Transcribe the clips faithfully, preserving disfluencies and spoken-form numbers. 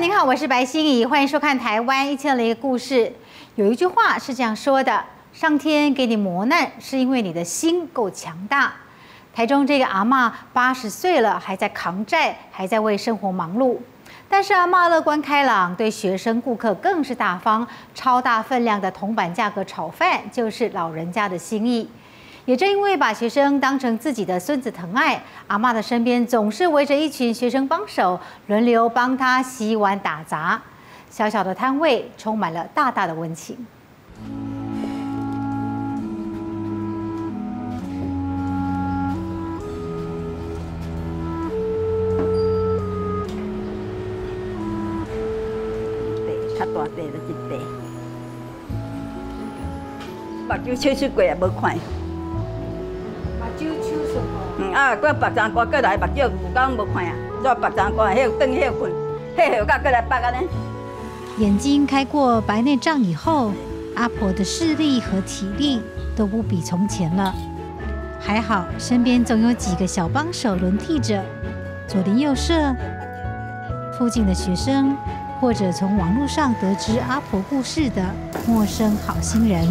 您好，我是白欣怡，欢迎收看《台湾一千零一个故事》。有一句话是这样说的：上天给你磨难，是因为你的心够强大。台中这个阿嬷八十岁了，还在扛债，还在为生活忙碌。但是阿嬷乐观开朗，对学生顾客更是大方，超大分量的铜板价格炒饭就是老人家的心意。也正因为把学生当成自己的孙子疼爱，阿嬷的身边总是围着一群学生帮手，轮流帮她洗碗打杂。小小的摊位充满了大大的温情。 较大地就一地，目睭手术过也无看。 目睭手术过。 嗯啊，过白长瓜过来目睭有讲无看啊，做白长瓜，迄顿迄困，迄后甲过来白安尼。 眼睛开过白内障以后，阿婆的视力和体力都不比从前了。还好身边总有几个小帮手轮替着，左邻右舍、附近的学生。或者从网络上得知阿婆故事的陌生好心人。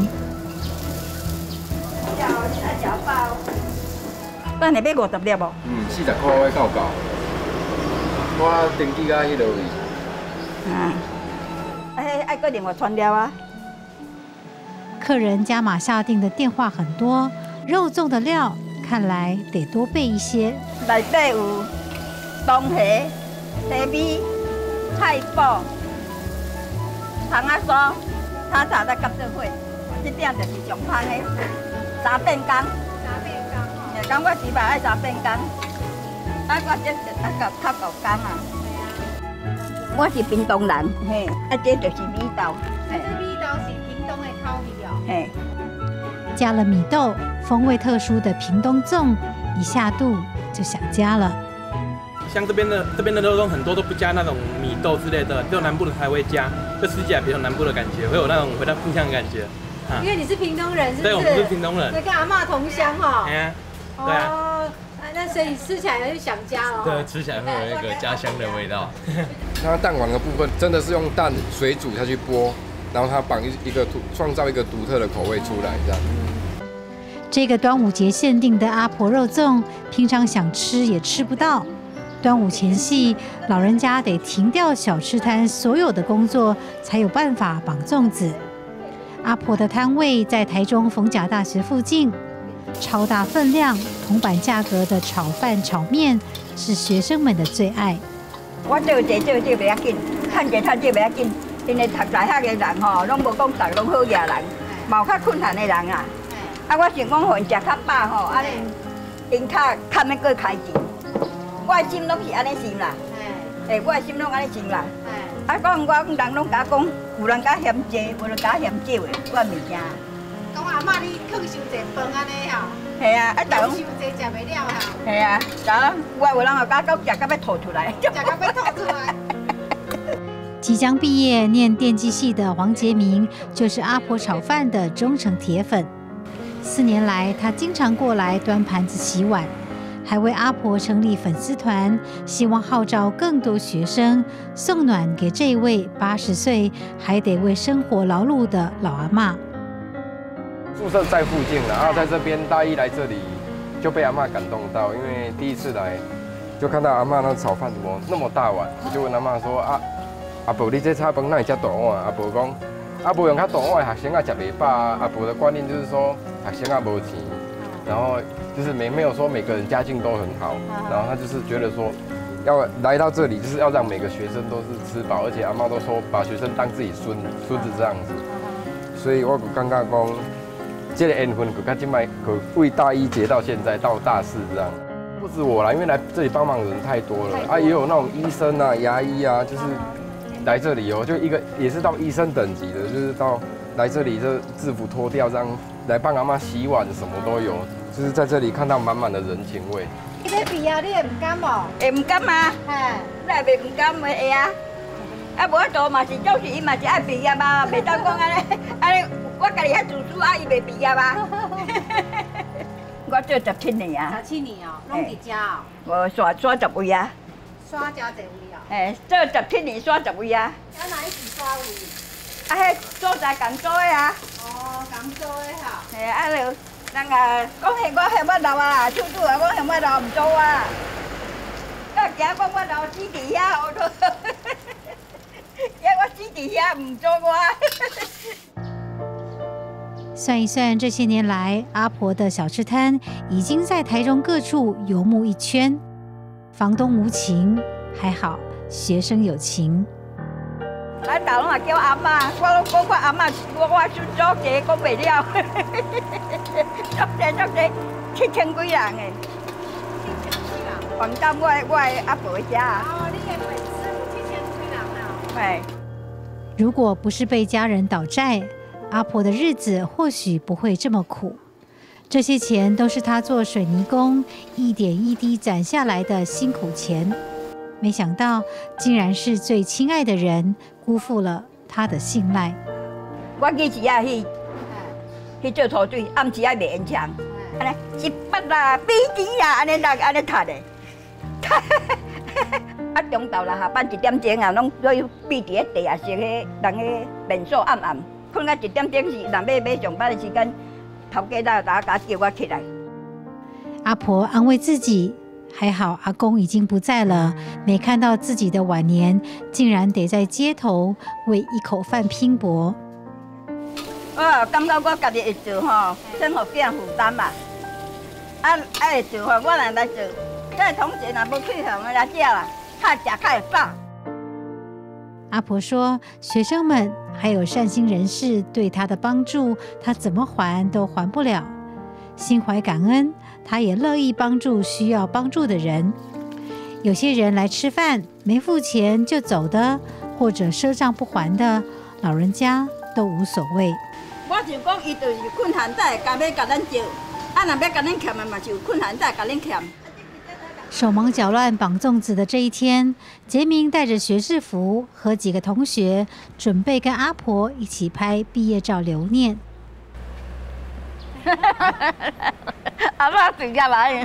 咱下要五十粒无？ 嗯，四十块我够够。我登记到迄落位。 嗯。哎，爱搁另外传料啊。 客人加码下订的电话很多，肉粽的料看来得多备一些。 内底有东虾、茶米。菜脯、糖仔酥、炒炒再夹做伙，这点就是上香的。三变工，三变工吼。下工我只摆爱三变工，啊我这就啊较较够工啊。我是屏东人，嘿，啊这就是米豆，嘿。这米豆是屏东的口味哦。嘿。 加了米豆，风味特殊的屏东粽，一下肚就想家了。 像这边的这边的肉粽很多都不加那种米豆之类的，只有南部的才会加，就吃起来比较南部的感觉，会有那种回到故乡的感觉。 啊、因为你是屏东人，是不是？ 对，我们是屏东人， 跟阿嬷同乡哈。 哎呀，对啊。 哦，那所以吃起来就想家了。 对，吃起来会有一个家乡的味道。 它蛋黄的部分真的是用蛋水煮下去剥，然后它绑一一个创造一个独特的口味出来，这样。 这个端午节限定的阿婆肉粽，平常想吃也吃不到。端午前夕，老人家得停掉小吃摊所有的工作，才有办法绑粽子。阿婆的摊位在台中逢甲大学附近，超大分量、铜板价格的炒饭、炒面是学生们的最爱。 我做这做这袂要紧，趁这趁这袂要紧，因为读大学的人吼，拢无讲大拢好野人，嘛有较困难的人啊。啊，我想讲，互因食较饱吼，安尼因较较免过开钱。我的心拢是安尼想啦，诶，我的心拢安尼想啦。啊，讲我讲人拢甲讲，有人甲嫌济，无人甲嫌少的，我物件。 讲阿嬷你囥伤济饭安尼吼。 系啊，啊， 大家伤济食袂了哈。 系啊，咱我有人后甲讲食到要吐出来， 食到要吐出来。 即将毕业念电机系的黄杰明，就是阿婆炒饭的忠诚铁粉。四年来，他经常过来端盘子、洗碗。还为阿婆成立粉丝团，希望号召更多学生送暖给这位八十岁还得为生活劳碌的老阿嬷。 宿舍在附近，然后在这边大一来这里就被阿嬷感动到，因为第一次来就看到阿嬷那炒饭怎么那么大碗，我就问阿嬷说啊，阿婆你这炒饭哪会这大碗？阿婆讲阿婆用较大碗的学生啊吃袂饱啊。阿婆的观念就是说学生啊无钱，然后。就是没没有说每个人家境都很好，然后他就是觉得说，要来到这里就是要让每个学生都是吃饱，而且阿嬷都说把学生当自己孙孙子这样子，所以我刚刚讲，这个缘分可看今麦可为大一结到现在到大四这样，不止我啦，因为来这里帮忙的人太多了啊，也有那种医生啊、牙医啊，就是来这里哦，就一个也是到医生等级的，就是到来这里这制服脱掉这样来帮阿嬷洗碗，什么都有。就是在这里看到满满的人情味。 你要比啊，你会唔甘无？ 会唔甘啊？ 嘿， 你会袂唔甘会会啊？啊，无多嘛是，总是伊嘛是爱毕业嘛，袂当讲安尼安尼，我家己遐自私啊，伊袂毕业啊。我做十七年啊。 十七年哦，拢伫遮哦。 我刷刷十位啊。 刷加侪位啊？ 诶，做十七年刷十位啊。 啊哪一时刷位？ 啊，迄所在共做的啊。 哦，共做的哈。 嘿，啊，就人啊讲迄我嫌我老啊，手拄啊，我嫌我老唔做啊。我惊讲我老死伫遐，我都，惊我死伫遐唔做我。 算一算，这些年来，阿婆的小吃摊已经在台中各处游牧一圈。房东无情，还好学生有情。 啊，大拢也叫阿嬷，我拢讲我阿嬷，我我孙祖家讲袂了，足济足济，七千几人诶。 七千几人？ 房东我的我的阿婆家。 哦，你的粉丝七千几人啊？ 对。 如果不是被家人倒债，阿婆的日子或许不会这么苦。这些钱都是她做水泥工一点一滴攒下来的辛苦钱。没想到，竟然是最亲爱的人辜负了她的信赖。 我日时啊去去做土水，暗时啊卖烟枪，安尼一百啦、比钱啊，安尼啦，安尼读的。啊，中昼啦下班一点钟啊，拢要闭伫个地下室个人个门锁暗暗，困到一点钟是人要要上班的时间，头家来打打叫我起来。 阿婆安慰自己。还好阿公已经不在了，没看到自己的晚年，竟然得在街头为一口饭拼搏。 我感觉我家己会做吼，生活变负担嘛。啊，爱会做吼，我来来做。这同学若要去向来食啦，较食较会饱。 阿婆说，学生们还有善心人士对她的帮助，她怎么还都还不了。心怀感恩，他也乐意帮助需要帮助的人。有些人来吃饭没付钱就走的，或者赊账不还的，老人家都无所谓。 我就讲，伊就是困难才会甲要甲咱借，啊，若要甲咱欠的嘛是有困难才会甲咱欠。 手忙脚乱绑粽子的这一天，杰明带着学士服和几个同学，准备跟阿婆一起拍毕业照留念。 阿嬷自家来。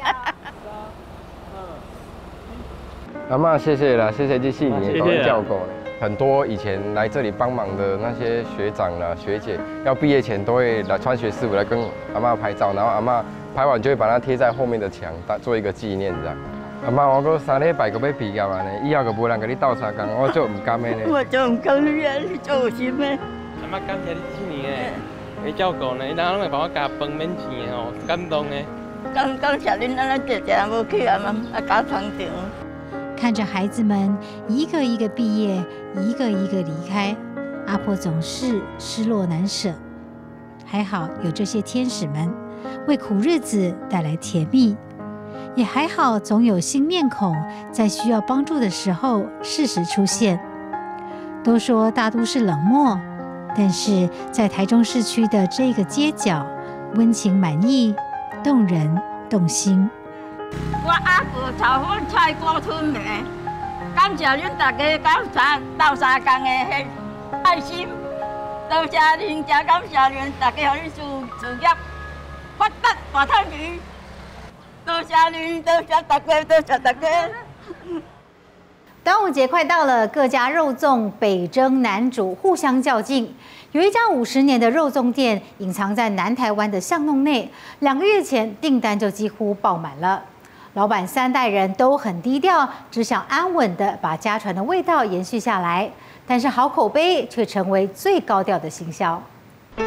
阿嬷，谢谢啦，谢谢这四年都照顾。很多以前来这里帮忙的那些学长啦、学姐，要毕业前都会来穿学士服来跟阿嬷拍照，然后阿嬷拍完就会把它贴在后面的墙，当做一个纪念这样。阿嬷，我搁三礼拜搁要毕业安尼，以后搁无人跟你斗相共，我就唔甘的呢。 我就唔甘你啊，你做有心的。 阿嬷感谢你四年诶。会照顾呢，伊当拢会帮我加饭免钱的吼，感动的。 感感谢恁安尼一直无去啊嘛，啊加长长。 看着孩子们一个一个毕业，一个一个离开，阿婆总是失落难舍。还好有这些天使们，为苦日子带来甜蜜。也还好，总有新面孔在需要帮助的时候适时出现。都说大都市冷漠。但是在台中市区的这个街角，温情满意，动人动心。 我阿婆炒粉菜锅吞面，感谢恁大家到三到三工的迄爱心，多谢恁，真感谢恁大家，互恁事事业发达大赚钱。多谢恁，多谢大家，多谢大家。 端午节快到了，各家肉粽北征南煮，互相较劲。有一家五十年的肉粽店隐藏在南台湾的巷弄内，两个月前订单就几乎爆满了。老板三代人都很低调，只想安稳地把家传的味道延续下来。但是好口碑却成为最高调的行销。 美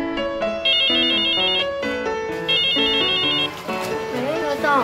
丽肉粽。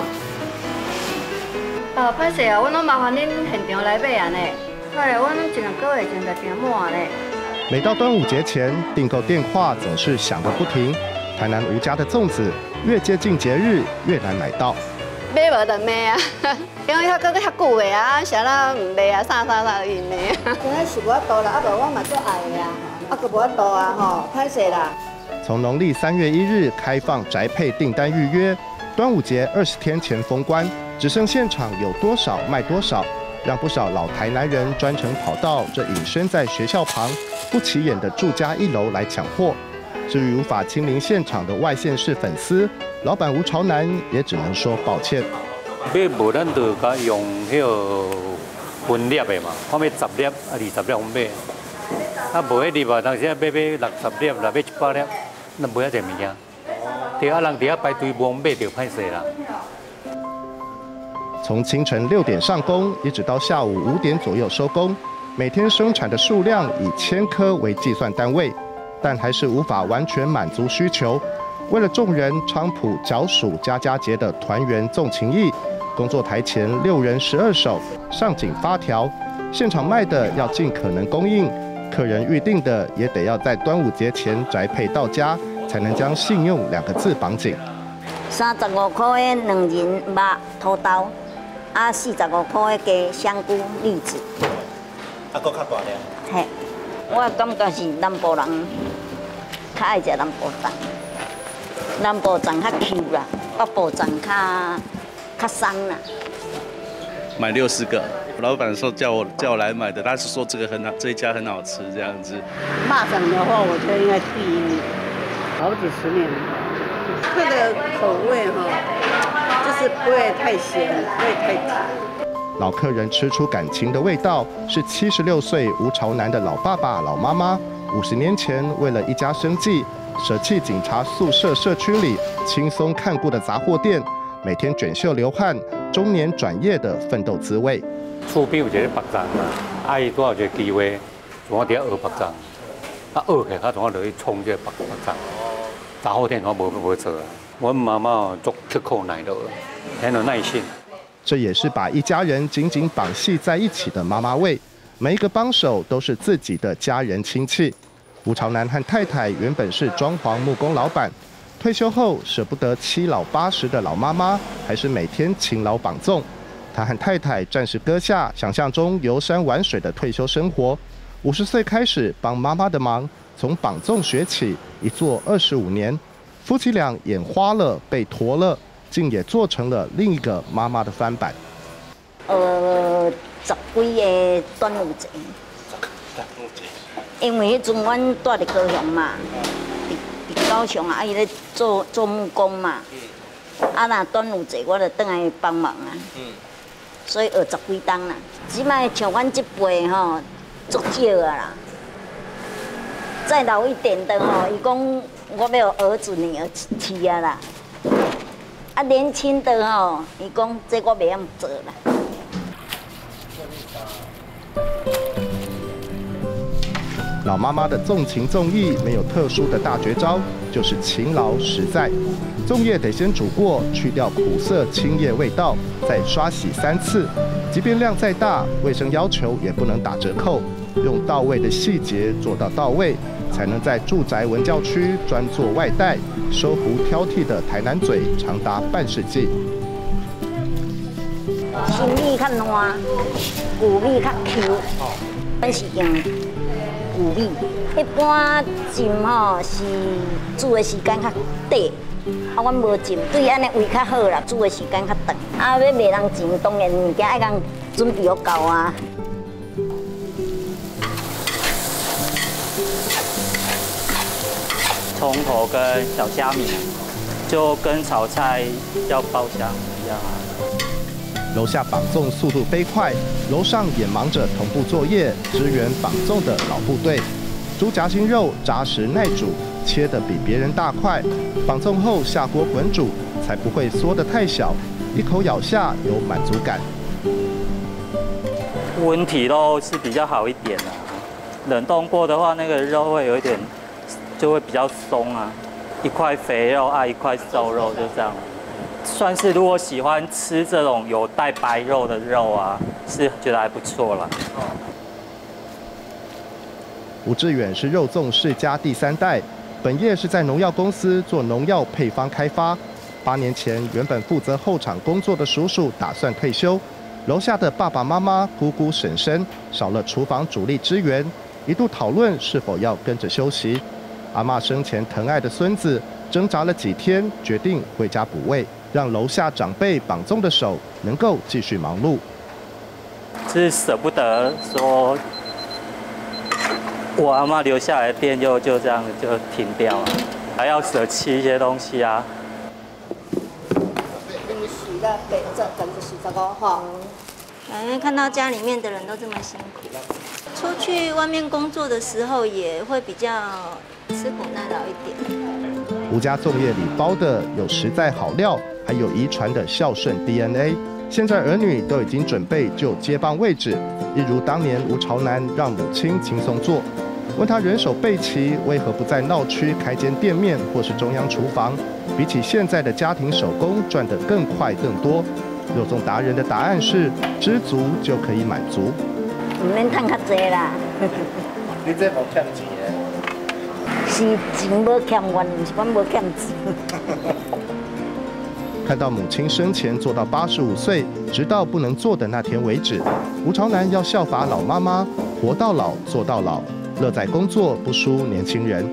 呃，歹势啊，阮拢麻烦恁现场来买安尼。哎，阮一两个月前就订满咧。 每到端午节前，订购电话总是响个不停。台南吴家的粽子，越接近节日越难买到。 买无就买啊，因为遐搁遐久的啊，啥啦唔买啊，啥啥啥因的。今仔是无法度啦，啊无我嘛足爱的啊，啊搁无法度啊吼，歹势啦。 从农历三月一日开放宅配订单预约，端午节二十天前封关。只剩现场有多少卖多少，让不少老台南人专程跑到这隐身在学校旁不起眼的住家一楼来抢货。至于无法亲临现场的外县市粉丝，老板吴朝南也只能说抱歉。 买无咱就甲用迄个分粒的嘛，看要十粒啊二十粒买。啊，无迄粒啊，当时啊买买六十粒，来买一百粒，咱买遐济物件。对啊，人伫遐排队无买就歹势啦。 从清晨六点上工，一直到下午五点左右收工，每天生产的数量以千颗为计算单位，但还是无法完全满足需求。为了众人菖蒲角黍家家节的团圆纵情谊，工作台前六人十二手，上紧发条，现场卖的要尽可能供应，客人预定的也得要在端午节前宅配到家，才能将信用两个字绑紧。 三十五块的两人肉土豆。啊，四十五块的香菇、栗子。 啊，搁较大粒。 嘿，我感觉是南部人较爱食南部粽，南部粽较 Q 啦，北部粽较较松啦。 买六十个，老板说叫我叫我来买的，他是说这个很好，这一家很好吃这样子。 蚂蚱的话，我觉得应该第一名，好几十年了。它的口味哈。就是不会太咸，不会太甜。 老客人吃出感情的味道，是七十六岁吴朝南的老爸爸、老妈妈。五十年前，为了一家生计，舍弃警察宿舍社区里轻松看顾的杂货店，每天卷袖流汗，中年转业的奋斗滋味。 厝边有一个白粽嘛，啊伊拄好一个机会，从我伫遐学白粽，啊学起他从我落去创这个白白粽，杂货店我无无做啊。我妈妈足刻苦耐劳，很有耐心。 这也是把一家人紧紧绑系在一起的妈妈味。每一个帮手都是自己的家人亲戚。吴朝南和太太原本是装潢木工老板，退休后舍不得七老八十的老妈妈，还是每天勤劳绑粽。他和太太暂时搁下想象中游山玩水的退休生活，五十岁开始帮妈妈的忙，从绑粽学起，一做二十五年。夫妻俩眼花了，被驮了，竟也做成了另一个妈妈的翻版。 呃，十几个端午节，因为迄阵阮住伫高雄嘛，伫伫高雄啊，伊咧做做木工嘛，啊若端午节我就倒来帮忙啊，所以学十几档啦。即摆像阮这辈吼，足少啊啦，再老一点的吼，伊讲。我要有儿子女儿饲啊啦，啊年轻的吼，伊讲这我袂晓做啦。 老妈妈的纵情纵意没有特殊的大绝招，就是勤劳实在。粽叶得先煮过，去掉苦涩青叶味道，再刷洗三次。即便量再大，卫生要求也不能打折扣，用到位的细节做到到位。才能在住宅文教区专做外带，收服挑剔的台南嘴长达半世纪。 新米较烂，旧米较 Q， 阮是用旧米。一般浸吼是煮的时间较短，啊，阮无浸，对安尼胃较好啦，煮的时间较长。啊，要袂人浸，当然物件爱讲准备好够啊。 葱头跟小虾米，就跟炒菜要爆香一样啊。 楼下绑粽速度飞快，楼上也忙着同步作业，支援绑粽的老部队。猪夹心肉扎实耐煮，切得比别人大块。绑粽后下锅滚煮，才不会缩得太小，一口咬下有满足感。 温体肉是比较好一点的、啊，冷冻过的话，那个肉会有一点。就会比较松啊，一块肥肉啊，一块瘦肉，就这样。算是如果喜欢吃这种有带白肉的肉啊，是觉得还不错啦。 吴志远是肉粽世家第三代，本业是在农药公司做农药配方开发。八年前，原本负责后场工作的叔叔打算退休，楼下的爸爸妈妈、姑姑、婶婶少了厨房主力支援，一度讨论是否要跟着休息。阿嬷生前疼爱的孙子挣扎了几天，决定回家补位，让楼下长辈绑粽的手能够继续忙碌。 是舍不得说，我阿嬷留下来的店就就这样就停掉了，还要舍弃一些东西啊。 在北这等着洗这个哈。 因为看到家里面的人都这么辛苦，出去外面工作的时候也会比较吃苦耐劳一点。 吴家粽叶里包的有实在好料，还有遗传的孝顺 D N A。现在儿女都已经准备就接棒位置，一如当年吴朝南让母亲轻松做。问他人手备齐，为何不在闹区开间店面或是中央厨房？比起现在的家庭手工赚得更快更多。肉粽达人的答案是：知足就可以满足。 唔免赚较济啦。 你这无欠钱的？ 是钱无欠阮，唔是阮无欠钱。 看到母亲生前做到八十五岁，直到不能做的那天为止，吴朝南要效法老妈妈，活到老做到老，乐在工作，不输年轻人。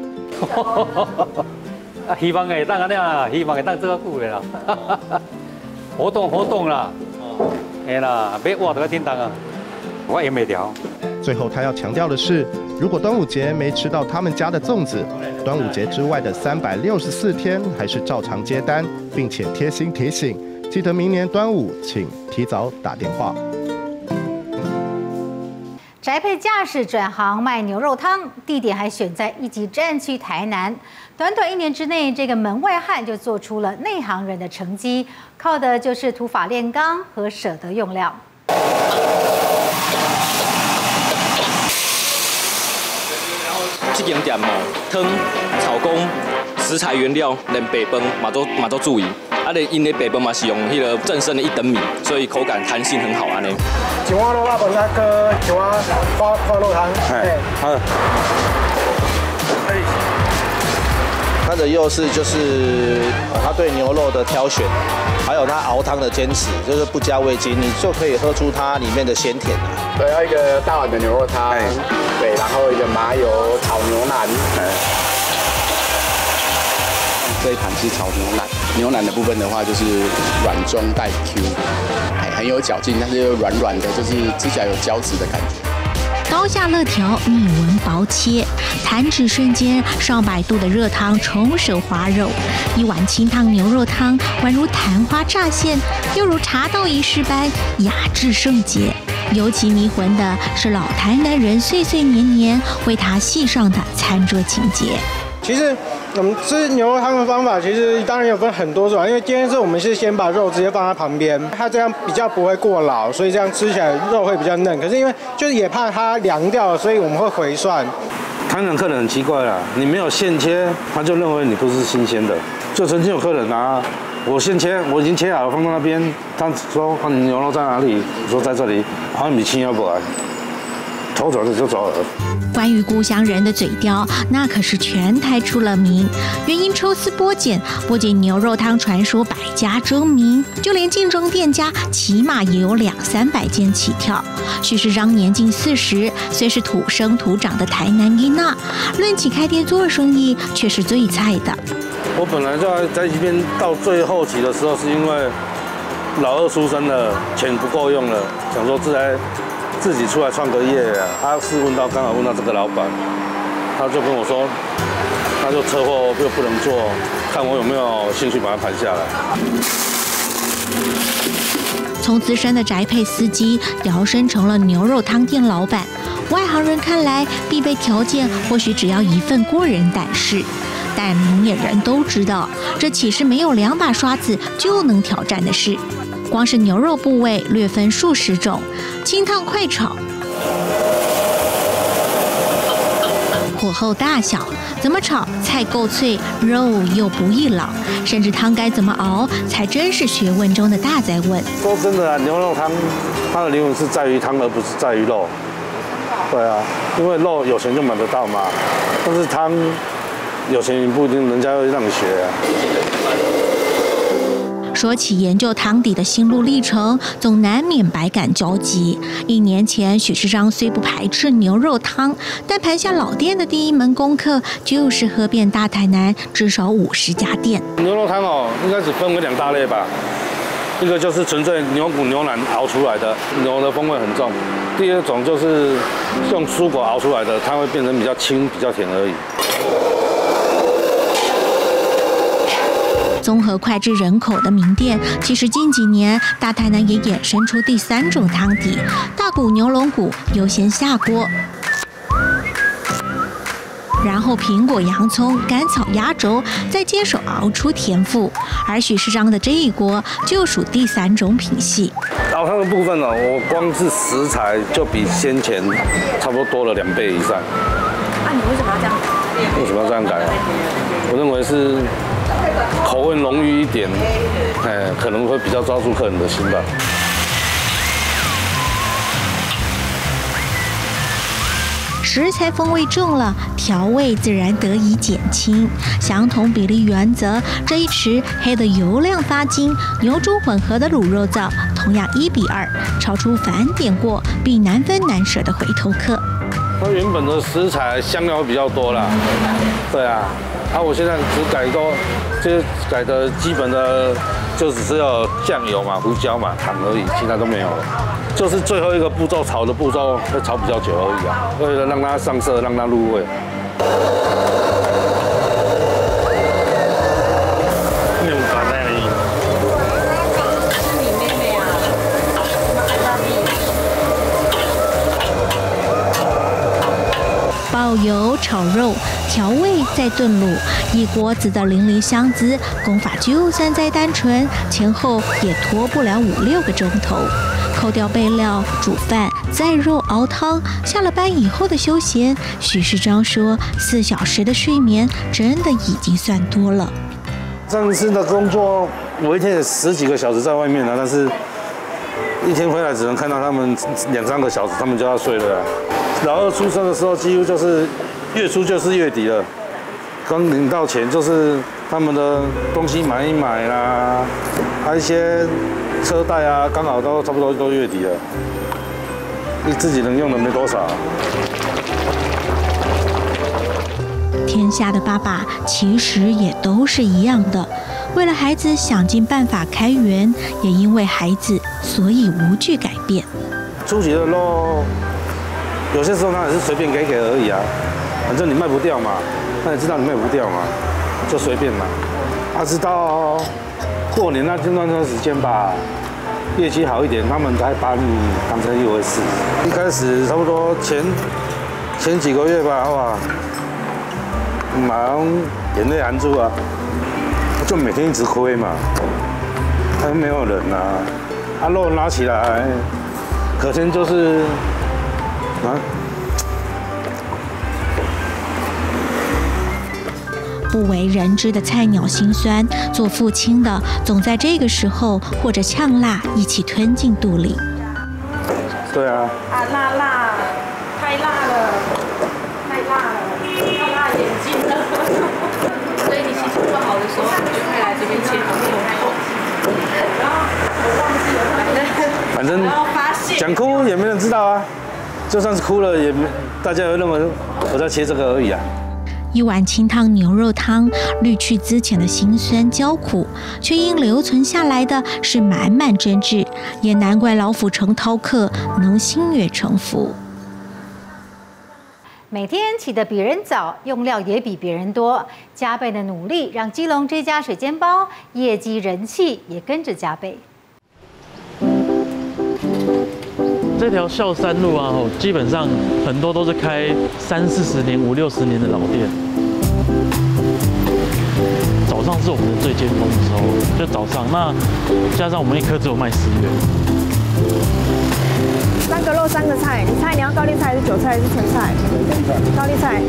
啊，希望会当安尼啊，希望会当做较久的啦。活动活动啦，哎啦，别活得叮当啊，我也没调。 最后他要强调的是，如果端午节没吃到他们家的粽子，端午节之外的三百六十四天还是照常接单，并且贴心提醒，记得明年端午请提早打电话。 宅配驾驶转行卖牛肉汤，地点还选在一级战区台南。短短一年之内，这个门外汉就做出了内行人的成绩，靠的就是土法炼钢和舍得用料。 这间店哦，汤、炒工、食材原料连白饭嘛都嘛都注意。啊，咧因的白饭嘛是用迄个正生的一等米，所以口感弹性很好安尼。 一碗肉拉饭那个一碗花花肉汤，哎，好。哎。 它的优势就是它对牛肉的挑选，还有它熬汤的坚持，就是不加味精，你就可以喝出它里面的鲜甜啊。 对，要一个大碗的牛肉汤，对，然后一个麻油炒牛腩。这一盘是炒牛腩，牛腩的部分的话就是软中带 Q， 哎，很有嚼劲，但是又软软的，就是吃起来有胶质的感觉。 刀下肋条，密纹薄切，弹指瞬间，上百度的热汤重手滑肉，一碗清汤牛肉汤宛如昙花乍现，又如茶道仪式般雅致圣洁。尤其迷魂的是老台南人岁岁年年为他系上的餐桌情节。 其实我们吃牛肉汤的方法，其实当然有分很多种，因为今天是我们是先把肉直接放在旁边，它这样比较不会过老，所以这样吃起来肉会比较嫩。可是因为就是也怕它凉掉了，所以我们会回涮。 台南客人很奇怪啦，你没有现切，他就认为你不是新鲜的。就曾经有客人拿我现切，我已经切好了放在那边，他说：“你牛肉在哪里？”我说：“在这里。”好像米青要过来，偷走的就走了。 关于故乡人的嘴刁，那可是全台出了名。原因抽丝剥茧，不仅牛肉汤传说百家争鸣，就连竞争店家起码也有两三百间起跳。许世章年近四十，虽是土生土长的台南囡仔，论起开店做生意，却是最菜的。 我本来在在这边到最后期的时候，是因为老二出生了，钱不够用了，想说自来。自己出来创个业啊！他是问到，刚好问到这个老板，他就跟我说，那就车祸又不能做，看我有没有兴趣把它盘下来。 从资深的宅配司机摇身成了牛肉汤店老板，外行人看来必备条件或许只要一份过人胆识，但明眼人都知道，这岂是没有两把刷子就能挑战的事？光是牛肉部位略分数十种，清烫快炒，火候大小，怎么炒菜够脆，肉又不易老，甚至汤该怎么熬，才真是学问中的大哉问。 说真的啊，牛肉汤它的灵魂是在于汤，而不是在于肉。对啊，因为肉有钱就买得到嘛，但是汤有钱不一定人家会让你学啊。 说起研究汤底的心路历程，总难免百感交集。一年前，许世章虽不排斥牛肉汤，但盘下老店的第一门功课就是喝遍大台南至少五十家店。 牛肉汤哦，应该只分为两大类吧。一个就是纯粹牛骨牛腩熬出来的，牛的风味很重；第二种就是用蔬果熬出来的，它会变成比较清、比较甜而已。 综合脍炙人口的名店，其实近几年大台南也衍生出第三种汤底——大骨牛龙骨优先下锅。然后苹果、洋葱、甘草压轴，再接手熬出甜馥。而许世章的这一锅就属第三种品系。 熬汤的部分呢、哦，我光是食材就比先前差不多多了两倍以上。 那、啊、你为什么要这样改？ 为什么要这样改啊？我认为是口味浓郁一点，哎，可能会比较抓住客人的心吧。 食材风味重了，调味自然得以减轻。相同比例原则，这一池黑的油亮发金、牛猪混合的卤肉燥，同样一比二，超出凡点过必难分难舍的回头客。 它原本的食材香料比较多啦，对啊，啊，我现在只改多，就是改的基本的就只是有酱油嘛、胡椒嘛、糖而已，其他都没有了。就是最后一个步骤炒的步骤会炒比较久而已啊，为了让它上色，让它入味。面干那里。 是你妹妹啊？ 爆油炒肉，调味再炖卤，一锅子的淋漓香滋，功法就算再单纯，前后也拖不了五六个钟头。扣掉备料、煮饭、再肉熬汤，下了班以后的休闲，许世章说，四小时的睡眠真的已经算多了。 上次的工作，我一天有十几个小时在外面啊，但是一天回来只能看到他们两三个小时，他们就要睡了、啊。老二出生的时候，几乎就是月初就是月底了，刚领到钱就是他们的东西买一买啦，还有一些车贷啊，刚好都差不多都月底了，你自己能用的没多少。 天下的爸爸其实也都是一样的，为了孩子想尽办法开源，也因为孩子，所以无惧改变。 初期的肉，有些时候他也是随便给给而已啊，反正你卖不掉嘛，那你知道你卖不掉嘛，就随便嘛。他知道过年那那段时间吧，业绩好一点，他们才把你当成一回事。一开始差不多前前几个月吧，哇，马上眼泪含住啊，就每天一直亏嘛，还没有人啊，啊肉拿起来，可能就是啊。 不为人知的菜鸟心酸，做父亲的总在这个时候或者呛辣一起吞进肚里。 对啊。 啊辣辣，太辣了，太辣了，要辣眼睛了。所以你心情不好的时候，你就会来这边切牛肉。然后我忘记了， 反正讲哭也没人知道啊，就算是哭了也没，大家也会认为我在切这个而已啊。 一碗清汤牛肉汤，滤去之前的辛酸焦苦，却因留存下来的是满满真挚，也难怪老府城饕客能心悦诚服。 每天起得比人早，用料也比别人多，加倍的努力让基隆这家水煎包业绩人气也跟着加倍。 这条孝山路啊，基本上很多都是开三四十年、五六十年的老店。早上是我们的最尖峰的时候，就早上。那加上我们一颗只有卖十元。 三个肉三个菜，你猜你要高丽菜还是韭菜还是甜菜？高丽菜。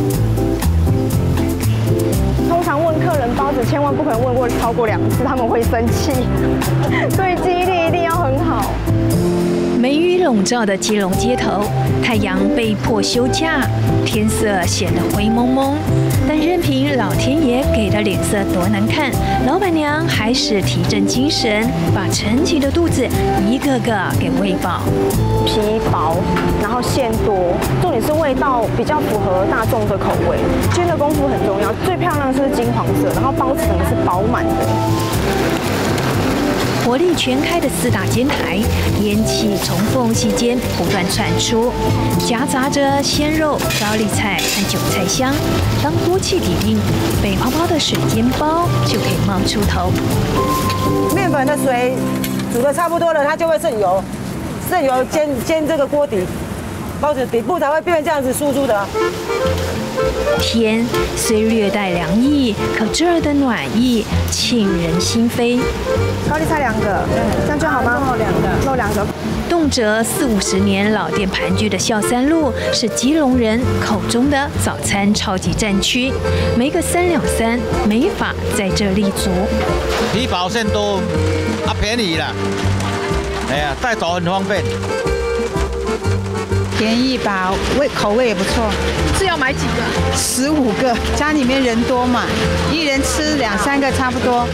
通常问客人包子，千万不可能问过超过两次，他们会生气。所以记忆力一定要很好。 梅雨笼罩的基隆街头，太阳被迫休假，天色显得灰蒙蒙。但任凭老天爷给的脸色多难看，老板娘还是提振精神，把沉寂的肚子一个个给喂饱。 皮薄，然后馅多，重点是味道比较符合大众的口味。煎的功夫很重要，最漂亮的是金黄色，然后包子整个是饱满的。 火力全开的四大煎台，烟气从缝隙间不断窜出，夹杂着鲜肉、高丽菜和韭菜香。当锅气抵定，北泡泡的水煎包就可以冒出头。 面粉的水煮的差不多了，它就会渗油，渗油煎煎这个锅底，包子底部才会变成这样子酥酥的。 天虽略带凉意，可这儿的暖意沁人心扉。 高丽菜两个，这样就好吗？肉两个，肉两个。 动辄四五十年老店盘踞的孝三路，是基隆人口中的早餐超级战区。没个三两三，没法在这立足。 皮薄馅多，啊便宜啦，哎呀，带走很方便。 便宜吧，味口味也不错。 是要买几个？ 十五个，家里面人多嘛，一人吃两三个差不多。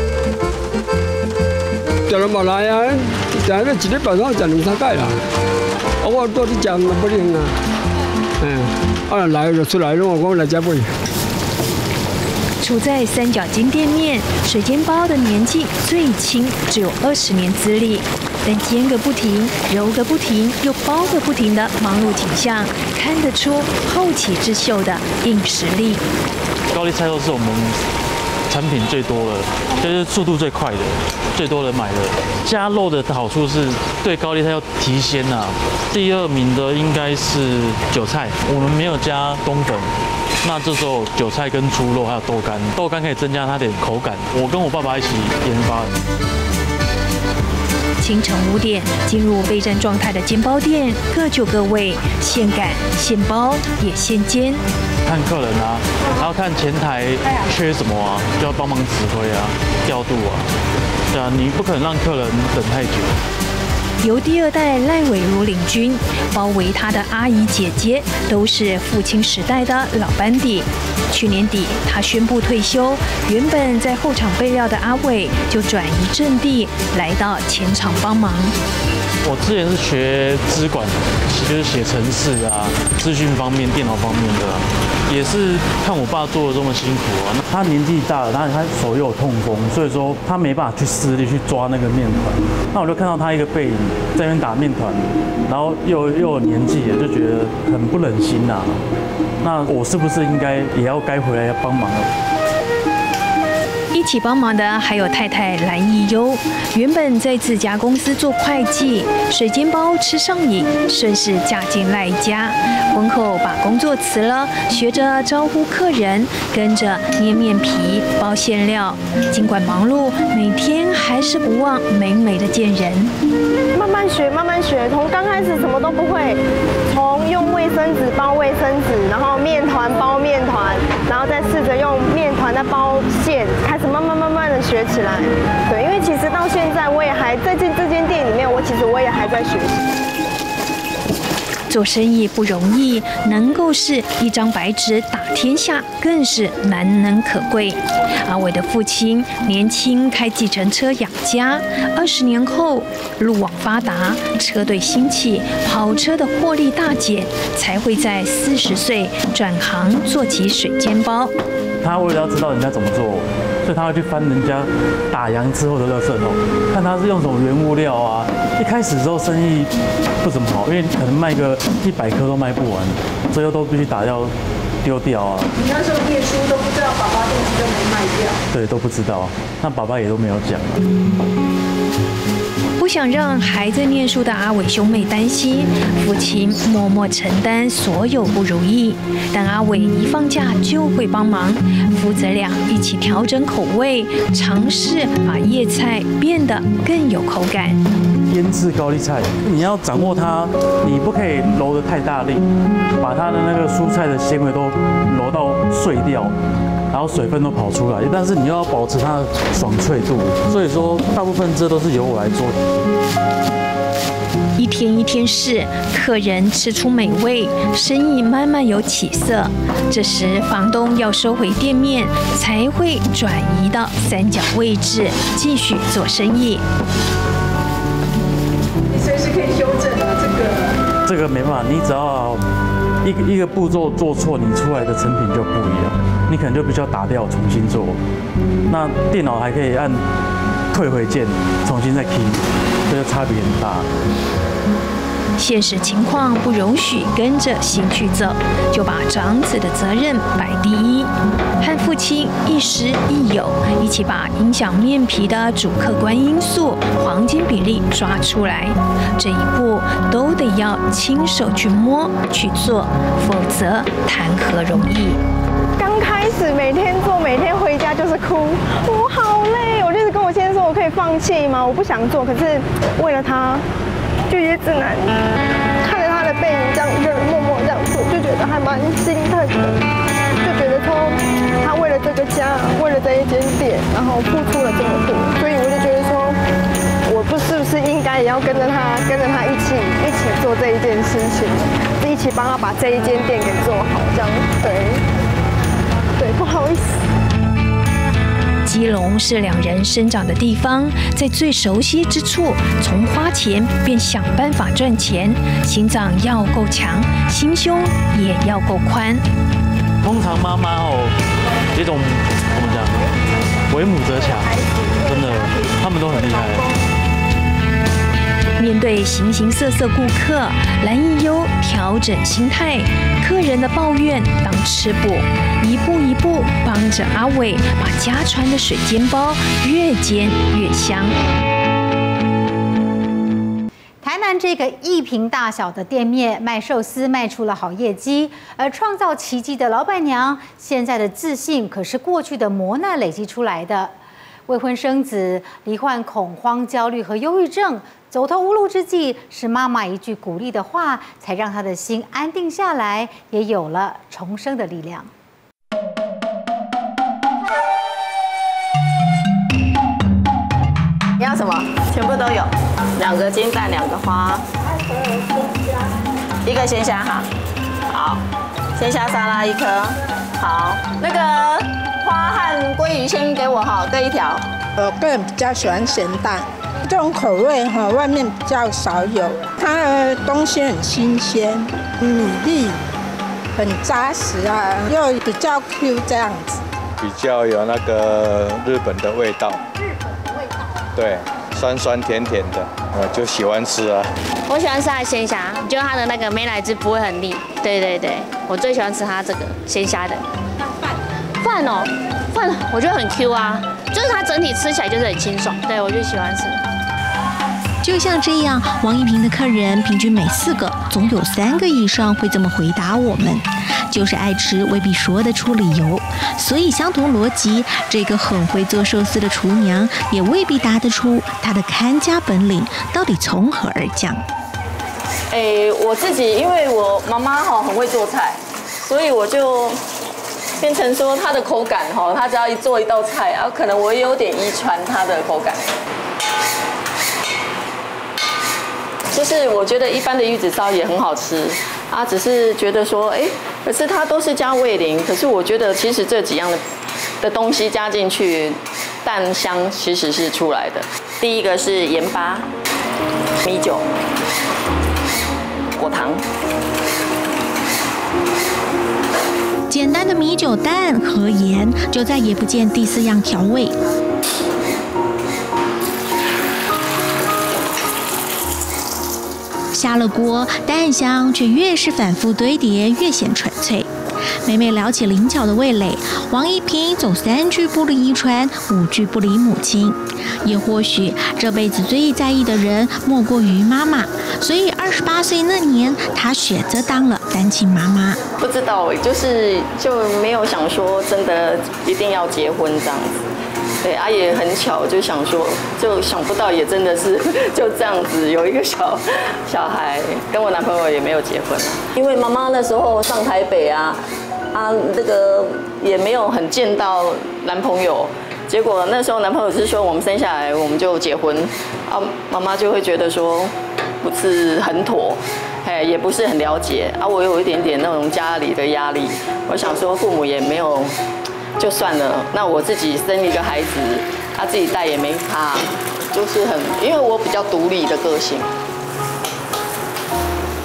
叫人冇来啊，但係一日晚上食兩三屆啦。我多啲食唔不靈啊，嗯，啊來就出來咯，我講來食杯。 處在三角金店面，水煎包的年紀最輕，只有二十年資歷。但煎個不停，揉個不停，又包個不停的忙碌景象，看得出後起之秀的硬實力。 高麗菜都是我們產品最多的，就是速度最快的，最多人買的。加肉的好處是對高麗菜要提鮮啊。第二名的應該是韭菜，我們沒有加冬粉。那這時候韭菜跟豬肉還有豆乾，豆乾可以增加它的口感。我跟我爸爸一起研發的。 清晨五點，進入備戰狀態的煎包店，各就各位，現擀、現包也現煎。 看客人啊，還要看前台缺什麼啊，就要幫忙指揮啊、調度啊。對啊，你不可能讓客人等太久。 由第二代賴偉如領軍，包圍他的阿姨姐姐都是父親時代的老班底。去年底，他宣布退休，原本在後場備料的阿偉就轉移陣地，來到前場幫忙。 我之前是學資管，就是寫程式啊，資訊方面、電腦方面的，也是看我爸做的這麼辛苦啊。他年紀大了，他他手又有痛風，所以說他沒辦法去施力去抓那個麵團。那我就看到他一個背影在那邊打麵團，然後又又有年紀了，就覺得很不忍心吶、啊。那我是不是應該也要該回來要幫忙了？ 一起幫忙的還有太太藍藝優，原本在自家公司做會計，水煎包吃上癮，順勢嫁進賴家。婚後把工作辭了，學着招呼客人，跟着捏麵皮、包餡料。儘管忙碌，每天還是不忘美美的見人。 慢慢學，慢慢學，從剛開始什麼都不會，從用衛生紙包衛生紙，然後麵團包麵團，然後再試着用麵團再包餡，開始慢慢慢慢的學起來。對，因為其實到現在我也還在進這間店裡面，我其實我也還在學習。 做生意不容易，能夠是一張白紙打天下，更是難能可貴。阿偉的父親年輕開計程車養家，二十年後路網發達，車隊興起，跑車的獲利大減，才會在四十歲轉行做起水煎包。 他為了要知道人家怎麼做，所以他會去翻人家打烊之後的垃圾桶，看他是用什麼原物料啊。一開始之後生意不怎麼好，因為可能賣個一百顆都賣不完，最後都必須打掉丟掉啊。 你那時候念書都不知道爸爸東西都沒賣掉？ 對，都不知道，那爸爸也都沒有講啊。 不想讓還在念書的阿偉兄妹擔心，父親默默承擔所有不如意。但阿偉一放假就會幫忙，父子倆一起調整口味，嘗試把葉菜變得更有口感。 醃製高麗菜，你要掌握它，你不可以揉得太大力，把它的那個蔬菜的纖維都揉到碎掉。然後水分都跑出來，但是你又要保持它的爽脆度，所以說大部分這都是由我來做。 一天一天試，客人吃出美味，生意慢慢有起色。這時房東要收回店面，才會轉移到三角位置，繼續做生意。 你隨時可以修正啊，這個。 這個沒辦法，你只要一個一個步驟做錯，你出來的成品就不一樣。你可能就必須要打掉，重新做。那電腦還可以按退回键，重新再 key， 这个差别很大。 现实情况不容许跟着心去走，就把长子的责任摆第一，和父亲亦师亦友，一起把影响面皮的主客观因素黄金比例抓出来。这一步都得要亲手去摸去做，否则谈何容易。 刚开始每天做，每天回家就是哭，我好累，我就是跟我先生说，我可以放弃吗？我不想做，可是为了他。就也只能看着他的背影这样一个人默默这样做，就觉得还蛮心疼的。就觉得说他为了这个家，为了这一间店，然后付出了这么多，所以我就觉得说，我不是不是应该也要跟着他，跟着他一起一起做这一件事情，一起帮他把这一间店给做好，这样对对，不好意思。 基隆是两人生长的地方，在最熟悉之处，从花钱便想办法赚钱，心脏要够强，心胸也要够宽。 通常妈妈哦，这种怎么讲，为母则强，真的，他们都很厉害。 面对形形色色顾客，蓝一优调整心态，客人的抱怨当吃补，一步一步帮着阿伟把家传的水煎包越煎越香。 台南这个一坪大小的店面卖寿司卖出了好业绩，而创造奇迹的老板娘现在的自信可是过去的磨难累积出来的。未婚生子，罹患恐慌、焦虑和忧郁症，走投无路之际，是妈妈一句鼓励的话，才让她的心安定下来，也有了重生的力量。 你要什么？全部都有，两个金蛋，两个花，一个鲜虾哈，好，鲜虾沙拉一颗，好，那个花和鲑鱼先给我哈，各一条。 我个人比较喜欢咸蛋，这种口味哈，外面比较少有，它的东西很新鲜，米粒很扎实啊，又比较 Q 这样子， 比较有那个日本的味道。 日本的味道。 对。酸酸甜甜的，我就喜欢吃啊。 我喜欢吃它的鲜虾，就它的那个美乃滋不会很腻。对对对，我最喜欢吃它这个鲜虾的。饭饭哦，饭我觉得很 Q 啊，就是它整体吃起来就是很清爽。对，我就喜欢吃。 就像这样，王一平的客人平均每四个，总有三个以上会这么回答我们，就是爱吃未必说得出理由。所以相同逻辑，这个很会做寿司的厨娘也未必答得出她的看家本领到底从何而降。 哎，我自己因为我妈妈哈很会做菜，所以我就变成说她的口感哈，她只要一做一道菜，然后可能我也有点遗传她的口感。就是我觉得一般的玉子烧也很好吃啊，只是觉得说，哎，可是它都是加味淋，可是我觉得其实这几样的的东西加进去，蛋香其实是出来的。第一个是盐巴、米酒、果糖。 简单的米酒、蛋和盐，就再也不见第四样调味。下了锅，蛋香却越是反复堆叠，越显纯粹。每每聊起灵巧的味蕾，王一平总三句不离遗传，五句不离母亲。也或许这辈子最在意的人莫过于妈妈，所以二十八岁那年，她选择当了单亲妈妈。 不知道，就是就没有想说真的一定要结婚这样子。对，啊也很巧，就想说，就想不到也真的是就这样子有一个小小孩，跟我男朋友也没有结婚，因为妈妈那时候上台北啊，啊那个也没有很见到男朋友，结果那时候男朋友是说我们生下来我们就结婚，啊妈妈就会觉得说不是很妥，哎也不是很了解，啊我有一点点那种家里的压力，我想说父母也没有。就算了，那我自己生一个孩子，他、啊、自己带也没差，就是很，因为我比较独立的个性。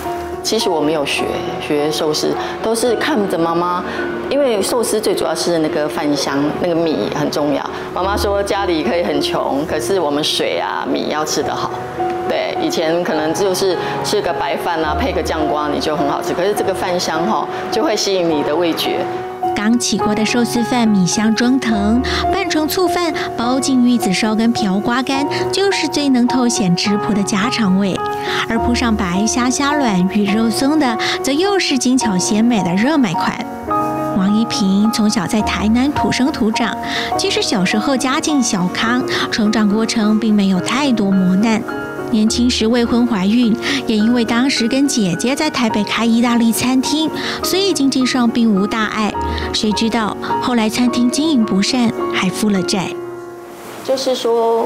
其实我没有学学寿司，都是看着妈妈，因为寿司最主要是那个饭香，那个米很重要。妈妈说家里可以很穷，可是我们水啊米要吃得好。对，以前可能就是吃个白饭啊，配个酱瓜你就很好吃，可是这个饭香哈就会吸引你的味觉。 刚起锅的寿司饭，米香蒸腾，拌成醋饭，包进玉子烧跟瓢瓜干，就是最能透显质朴的家常味。而铺上白虾虾卵与肉松的，则又是精巧鲜美的热卖款。王一平从小在台南土生土长，即使小时候家境小康，成长过程并没有太多磨难。年轻时未婚怀孕，也因为当时跟姐姐在台北开意大利餐厅，所以经济上并无大碍。谁知道后来餐厅经营不善，还负了债。 就是说，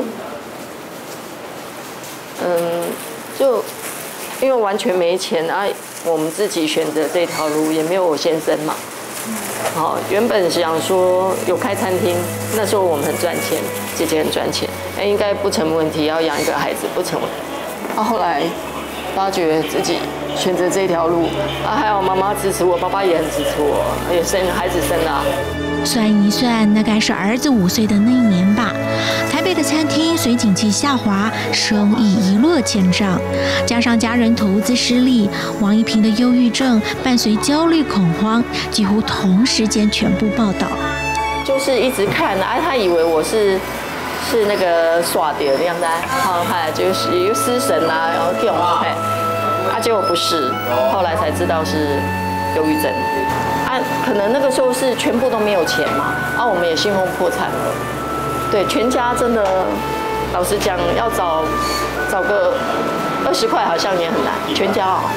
嗯，就因为完全没钱啊，我们自己选择这条路，也没有我先生嘛。好，原本想说有开餐厅，那时候我们很赚钱，姐姐很赚钱，哎，应该不成问题，要养一个孩子不成问题。啊，后来发觉自己选择这条路，啊，还有妈妈支持我，爸爸也很支持我，也生孩子生了。 算一算，那该是儿子五岁的那一年吧。台北的餐厅随景气下滑，生意一落千丈，加上家人投资失利，王一平的忧郁症伴随焦虑恐慌，几乎同时间全部报道。 就是一直看，哎、啊，他以为我是是那个耍碟的样子，好，嗨，就是有失神啊，然后这种，嘿，啊，结果不是，后来才知道是忧郁症。啊，可能那个时候是全部都没有钱嘛，啊，我们也信封破产了，对，全家真的，老实讲，要找找个二十块好像也很难，全家哦。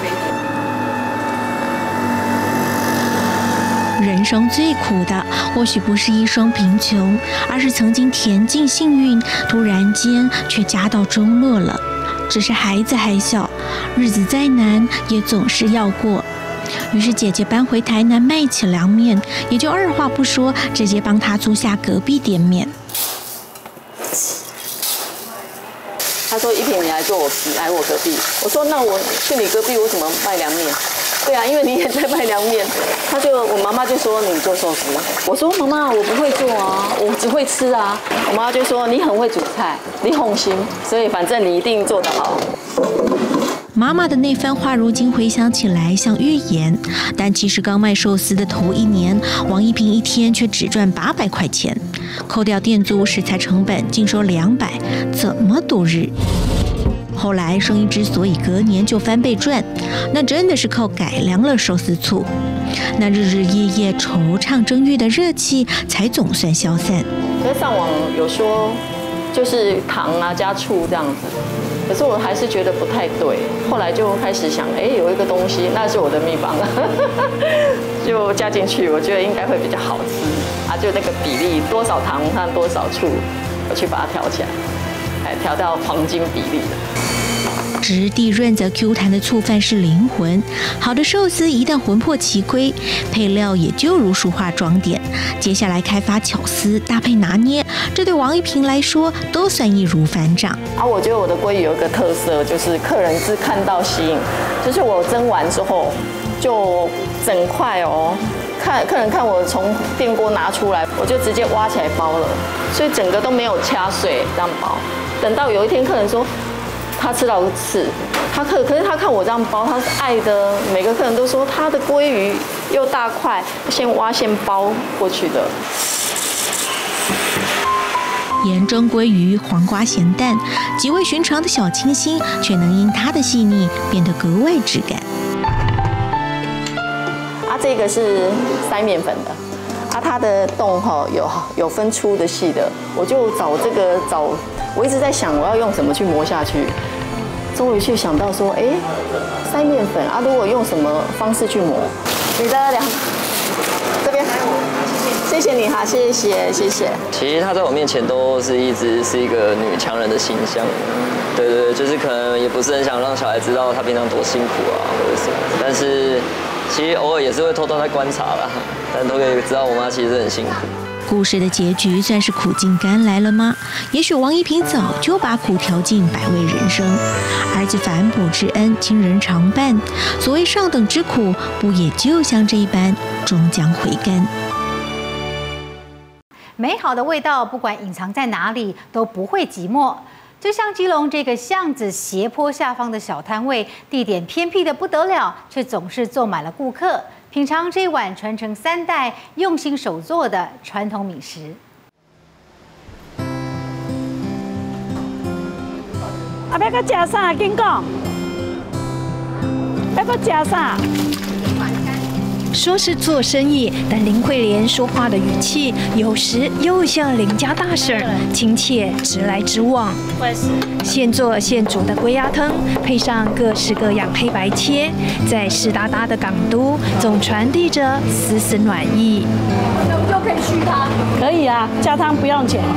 人生最苦的，或许不是一生贫穷，而是曾经恬静幸运，突然间却家道中落了。只是孩子还小，日子再难也总是要过。于是姐姐搬回台南卖起凉面，也就二话不说，直接帮她租下隔壁店面。 他说：“一平，你来做我来我隔壁。”我说：“那我去你隔壁，我怎么卖凉面？”对啊，因为你也在卖凉面。他就我妈妈就说：“你做寿司。”我说：“妈妈，我不会做啊，我只会吃啊。”我妈妈就说：“你很会煮菜，你红心，所以反正你一定做得好。” 妈妈的那番话，如今回想起来像预言，但其实刚卖寿司的头一年，王一平一天却只赚八百块钱，扣掉店租、食材成本，净收两百，怎么度日？后来生意之所以隔年就翻倍赚，那真的是靠改良了寿司醋，那日日夜夜惆怅蒸浴的热气才总算消散。 可是上网有说，就是糖啊加醋这样子。可是我还是觉得不太对，后来就开始想，哎，有一个东西，那是我的秘方，就加进去，我觉得应该会比较好吃啊。就那个比例，多少糖和多少醋，我去把它调起来，哎，调到黄金比例的。 质地润泽 Q 弹的醋饭是灵魂，好的寿司一旦魂魄齐归，配料也就如书画装点。接下来开发巧思，搭配拿捏，这对王一平来说都算易如反掌。 啊，我觉得我的鲑鱼有一个特色，就是客人是看到吸引，就是我蒸完之后就整块哦，看客人看我从电锅拿出来，我就直接挖起来包了，所以整个都没有掐碎这样包。等到有一天客人说，他吃到刺，他可可是他看我这样包，他是爱的。每个客人都说他的鲑鱼又大块，先挖先包过去的。 盐蒸鲑鱼、黄瓜咸蛋，极为寻常的小清新，却能因它的细腻变得格外质感。 啊，这个是塞面粉的，啊，它的洞哈有有分粗的细的，我就找这个找。我一直在想我要用什么去磨下去，终于去想到说，哎，塞面粉啊，如果用什么方式去磨？你的两这边，谢谢你哈，谢谢谢谢。 其实她在我面前都是一直是一个女强人的形象，对对对，就是可能也不是很想让小孩知道她平常多辛苦啊或者什么，但是其实偶尔也是会偷偷在观察啦，但都可以知道我妈其实很辛苦。 故事的结局算是苦尽甘来了吗？也许王一平早就把苦调尽百味人生，儿子反哺之恩，亲人常伴。所谓上等之苦，不也就像这一般，终将回甘。 美好的味道，不管隐藏在哪里，都不会寂寞。就像基隆这个巷子斜坡下方的小摊位，地点偏僻的不得了，却总是坐满了顾客，品尝这碗传承三代、用心手做的传统米食。 啊，要搁食啥？紧讲，要搁食啥？ 说是做生意，但林慧莲说话的语气有时又像邻家大婶，亲切直来直往。现做现煮的龟鸭汤，配上各式各样黑白切，在湿哒哒的港都，总传递着丝丝暖意。 又可以续汤？可以啊，加汤不用钱，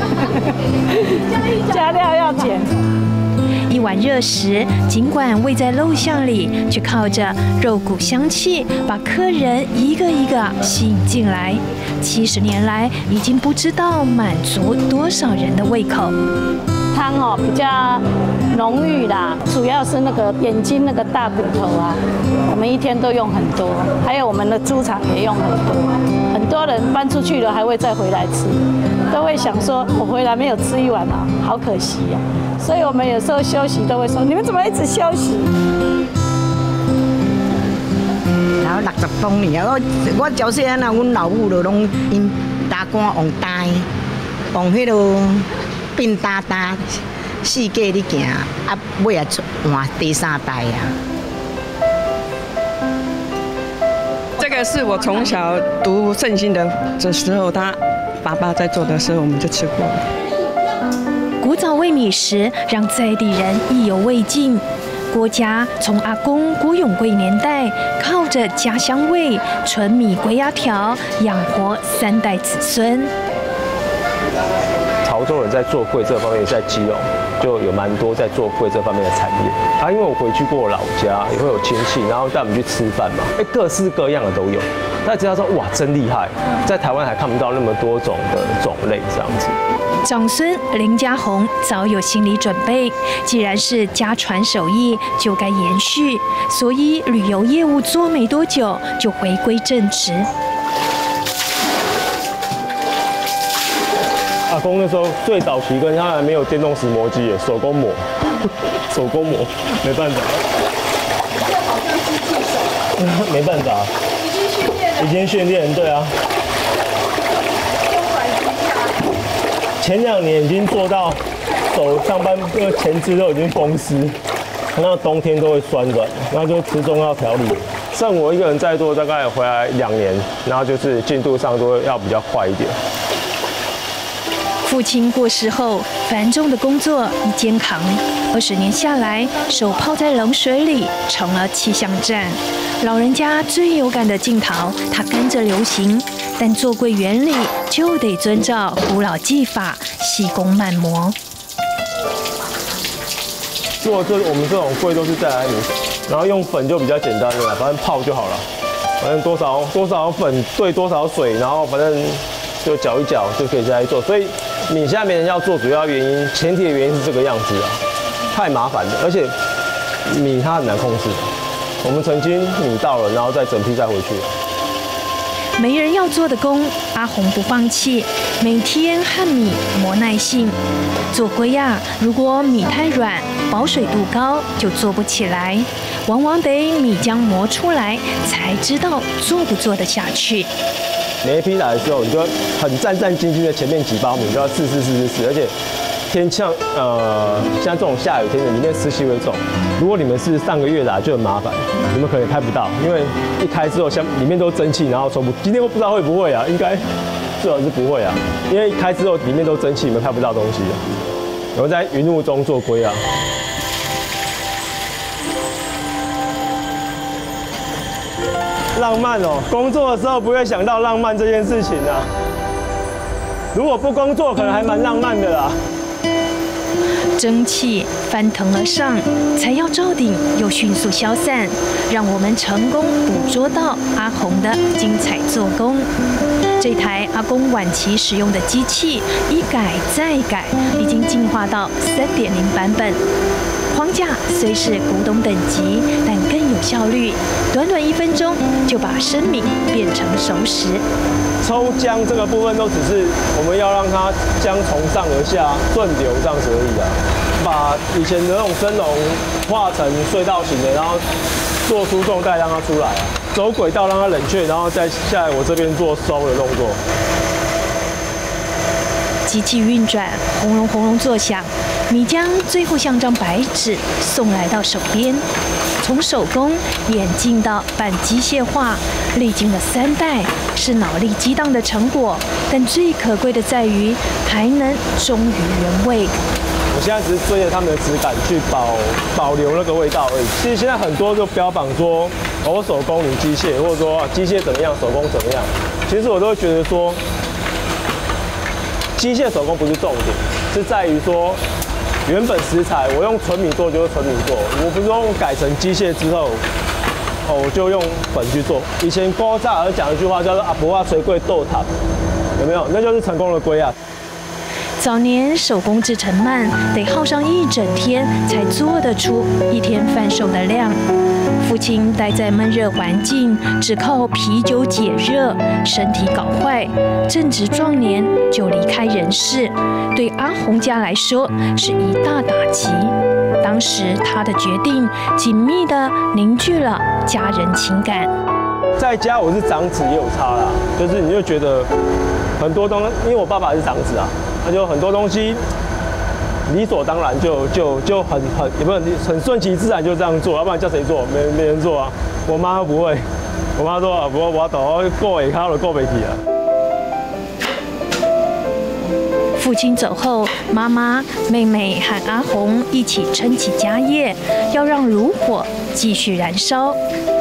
加料要钱。 一碗热食，尽管位在陋巷里，却靠着肉骨香气，把客人一个一个吸引进来。七十年来，已经不知道满足多少人的胃口。 汤哦比较浓郁啦，主要是那个眼睛那个大骨头啊，我们一天都用很多，还有我们的猪肠也用很多，很多人搬出去了还会再回来吃，都会想说我回来没有吃一碗啊，好可惜呀、啊。所以我们有时候休息都会说，你们怎么一直休息？ 然后六十多年，我我从细汉啊，阮老母就拢因打竿往台，往迄落变搭搭，四界咧行，啊尾啊换第三代啊。 这个是我从小读圣经的的时候，他爸爸在做的时候，我们就吃过。 古早味米食让在地人意犹未尽。郭家从阿公郭永贵年代靠着家乡味、纯米龟鸭条养活三代子孙。 潮州人在做粿这方面，在基隆就有蛮多在做粿这方面的产业。啊，因为我回去过老家，也会有亲戚，然后带我们去吃饭嘛，哎，各式各样的都有。大家知道说，哇，真厉害，在台湾还看不到那么多种的种类这样子。 长孙林家宏早有心理准备，既然是家传手艺，就该延续，所以旅游业务做没多久就回归正职。 阿公那时候最早期跟他还没有电动石磨机，手工磨，手工磨，没办法。这好像是技手。没办法。已经训练。已经训练，对啊。前两年已经做到手上班那个前肢都已经风湿，那冬天都会酸软，那就吃中药调理。剩我一个人在做，大概回来两年，然后就是进度上都要比较快一点。 父亲过世后，繁重的工作一肩扛，二十年下来，手泡在冷水里成了气象站。老人家最有感的镜头，他跟着流行，但做粿原理就得遵照古老技法，细工慢磨。 做这我们这种粿都是在来米，然后用粉就比较简单了，反正泡就好了，反正多少多少粉兑多少水，然后反正就搅一搅就可以下来做。所以米下面要做，主要原因前提的原因是这个样子啊，太麻烦了，而且米它很难控制。我们曾经米到了，然后再整批再回去。 没人要做的工，阿红不放弃，每天和米磨耐性。做粿呀，如果米太软，保水度高，就做不起来。往往得米浆磨出来，才知道做不做得下去。 每一批来的时候，你就很战战兢兢的前面几包米就要试试试试试，而且天像呃像这种下雨天的，里面湿气会重。如果你们是上个月来就很麻烦，你们可能开不到，因为一开之后像里面都蒸汽，然后抽不。今天我不知道会不会啊，应该最好是不会啊，因为一开之后里面都蒸汽，你们拍不到东西啊。然后在云雾中做粿啊。浪漫哦，工作的时候不会想到浪漫这件事情啊。如果不工作，可能还蛮浪漫的啦。 蒸汽翻腾而上，才要照顶又迅速消散，让我们成功捕捉到阿红的精彩做工。 这台阿公晚期使用的机器一改再改，已经进化到 三点零 版本。框架虽是古董等级，但更有效率，短短一分钟就把生米变成熟食。 抽浆这个部分都只是我们要让它浆从上而下顺流这样子而已啊，把以前的那种蒸笼化成隧道型的，然后做输送带让它出来，走轨道让它冷却，然后再下来我这边做收的动作。 机器运转，轰隆轰隆作响，米浆最后像张白纸送来到手边。从手工演进到半机械化，历经了三代，是脑力激荡的成果。但最可贵的在于还能忠于原味。 我现在只是追着他们的质感去保保留那个味道而已。其实现在很多就标榜说我手工你机械，或者说机械怎么样，手工怎么样。其实我都会觉得说，机械手工不是重点，是在于说。原本食材我用纯米做就是纯米做，我不是用改成机械之后，哦，我就用粉去做。以前古早有讲一句话叫做“阿伯啊垂桂豆塔”，有没有？那就是成功的龟啊。 早年手工制成慢，得耗上一整天才做得出一天贩售的量。父亲待在闷热环境，只靠啤酒解热，身体搞坏，正值壮年就离开人世，对阿红家来说是一大打击。当时他的决定紧密地凝聚了家人情感。 在家我是长子也有差啦，就是你就觉得很多东西，因为我爸爸是长子啊，那就很多东西。理所当然就就就很很也不是很顺其自然就这样做，要不然叫谁做？没没人做啊。我妈不会，我妈说啊，不过我等过尾卡了过尾体啊。 父亲走后，妈妈、妹妹和阿红一起撑起家业，要让炉火继续燃烧。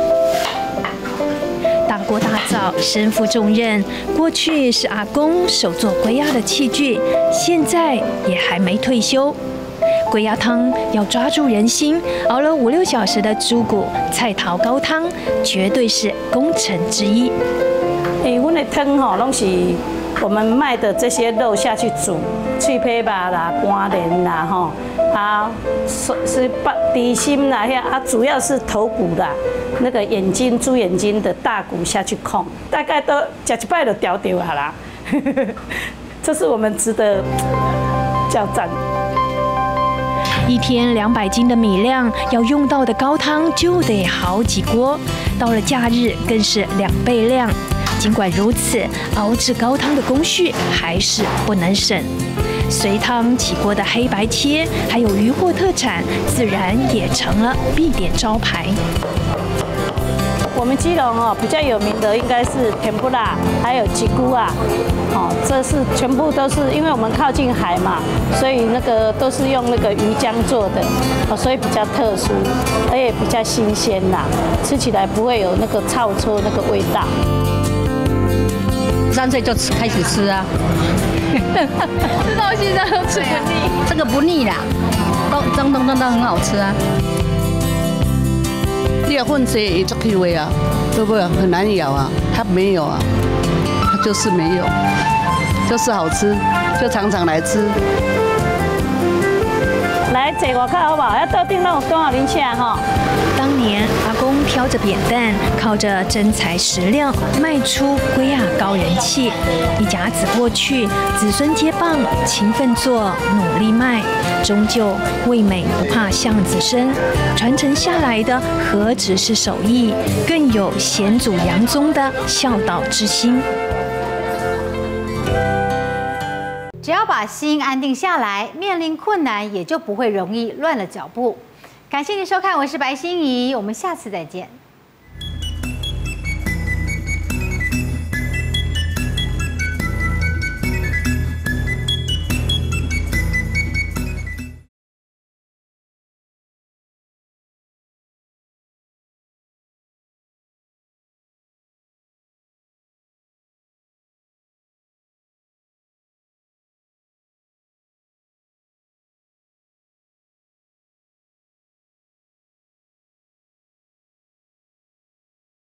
大锅大灶，身负重任。过去是阿公手做龟鸭的器具，现在也还没退休。龟鸭汤要抓住人心，熬了五六小时的猪骨菜头高汤，绝对是功臣之一。 诶，阮的汤吼，拢是我们卖的这些肉下去煮，脆皮肉啦、肝连啦，吼，啊是是把底心啦，啊主要是头骨啦。那个眼睛、猪眼睛的大骨下去控，大概都吃一摆就掉掉啊啦。这是我们值得叫赞。 一天两百斤的米量，要用到的高汤就得好几锅，到了假日更是两倍量。尽管如此，熬制高汤的工序还是不能省。随汤起锅的黑白切，还有渔获特产，自然也成了必点招牌。 我们基隆哦比较有名的应该是甜不辣，还有吉菇啊，哦，这是全部都是因为我们靠近海嘛，所以那个都是用那个鱼浆做的，哦，所以比较特殊，而且比较新鲜啦，吃起来不会有那个臭臭那个味道。 三岁就吃开始吃啊， 吃到现在都吃不腻。 这个不腻啦，都蒸蒸蒸都很好吃啊。你要混水也做口味啊，对不对？很难咬啊，它没有啊，它就是没有，就是好吃，就常常来吃。 来坐外口好不好？要到顶让我刚好零下哈。 当年阿公挑着扁担，靠着真材实料卖出龟鸭高人气。一甲子过去，子孙接棒，勤奋做，努力卖，终究味美不怕巷子深。传承下来的何止是手艺，更有先祖扬宗的孝道之心。 只要把心安定下来，面临困难也就不会容易乱了脚步。感谢您收看，我是白心怡，我们下次再见。